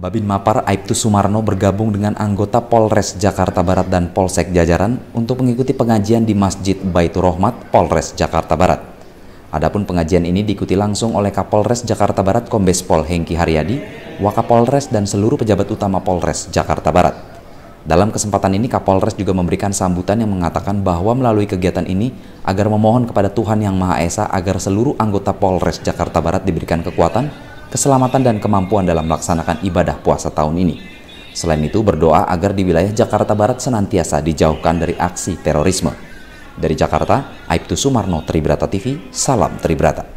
Babin Mapar Aibtu Sumarno bergabung dengan anggota Polres Jakarta Barat dan Polsek jajaran untuk mengikuti pengajian di Masjid Baitur Rahmat, Polres Jakarta Barat. Adapun pengajian ini diikuti langsung oleh Kapolres Jakarta Barat Kombes Pol Hengki Haryadi, Wakapolres dan seluruh pejabat utama Polres Jakarta Barat. Dalam kesempatan ini Kapolres juga memberikan sambutan yang mengatakan bahwa melalui kegiatan ini agar memohon kepada Tuhan Yang Maha Esa agar seluruh anggota Polres Jakarta Barat diberikan kekuatan, keselamatan dan kemampuan dalam melaksanakan ibadah puasa tahun ini. Selain itu berdoa agar di wilayah Jakarta Barat senantiasa dijauhkan dari aksi terorisme. Dari Jakarta, Aibtu Sumarno, Tribrata TV, salam Tribrata.